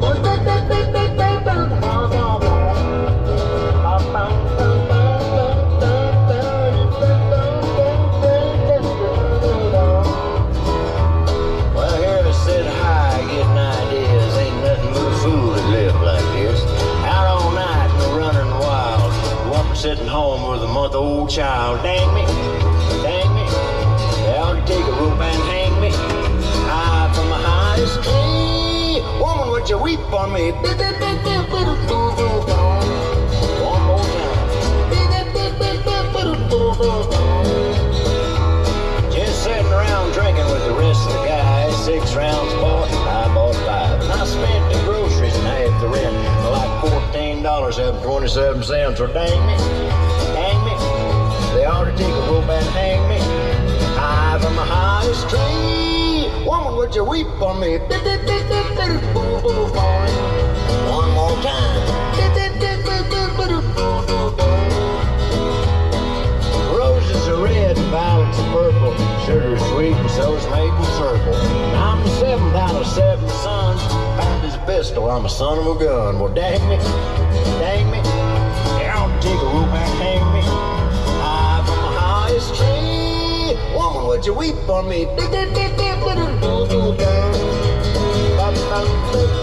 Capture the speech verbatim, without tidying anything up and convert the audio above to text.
Sitting home with a month-old child. Dang me, dang me. They ought to take a rope and hang me high from the highest tree. Woman, would you weep on me? One more time. Just sitting around drinking with the rest of the guys. Six rounds bought, I bought five. And I spent the groceries and half the rent. Like fourteen dollars and twenty-seven cents. Or dang me, dang me. They ought to take a rope and hang me high from the highest tree. Woman, would you weep on me? One more time. Roses are red and violets are purple. Sugar's sweet and so's maple syrup. I'm the seventh out of seven sons. Found his pistol, I'm a son of a gun. Well, dang me, dang me. They ought to take a rope and hang me high from the highest tree. Woman, would you weep on me?